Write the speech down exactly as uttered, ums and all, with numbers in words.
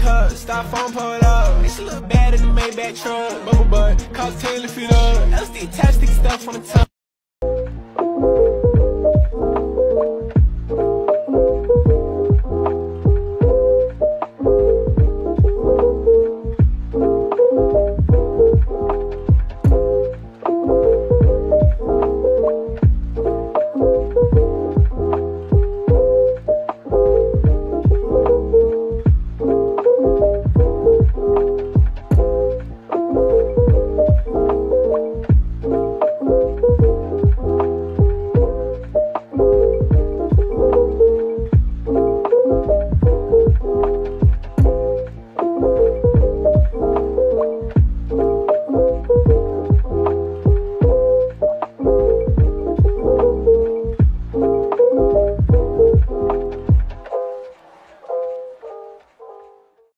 cup, styrofoam pulled up. She look bad in the Maybach truck. Bubble butt, cost ten feet up. L S D attached, stick stuff on the top.